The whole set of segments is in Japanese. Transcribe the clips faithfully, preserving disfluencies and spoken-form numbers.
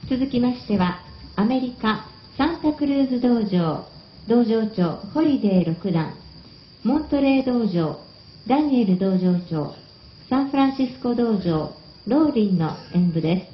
続きましては、アメリカサンタクルーズ道場道場長ホリデーろく段、モントレー道場ダニエル道場長、サンフランシスコ道場ローリンの演舞です。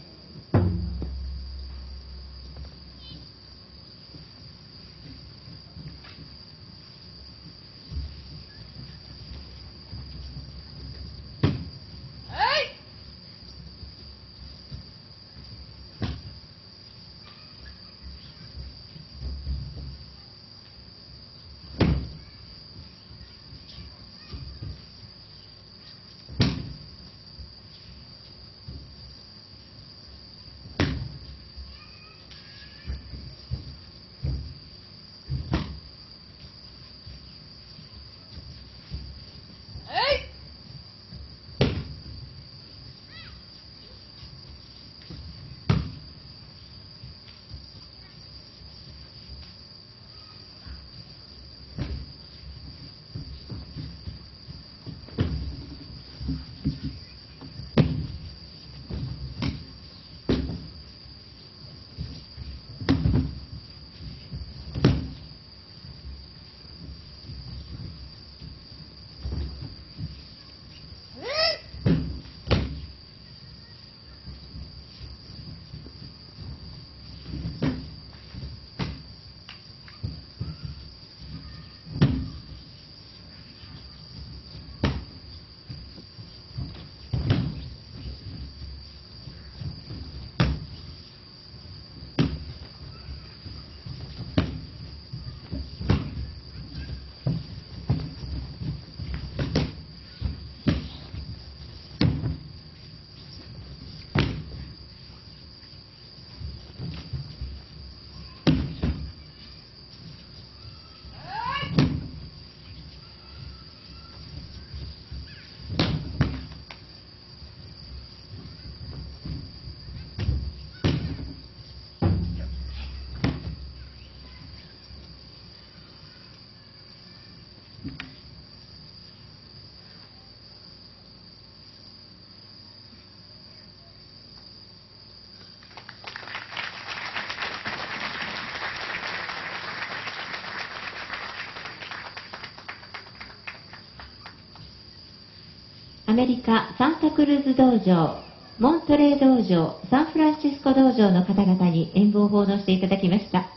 アメリカサンタクルーズ道場、モントレー道場、サンフランシスコ道場の方々に演舞を奉納していただきました。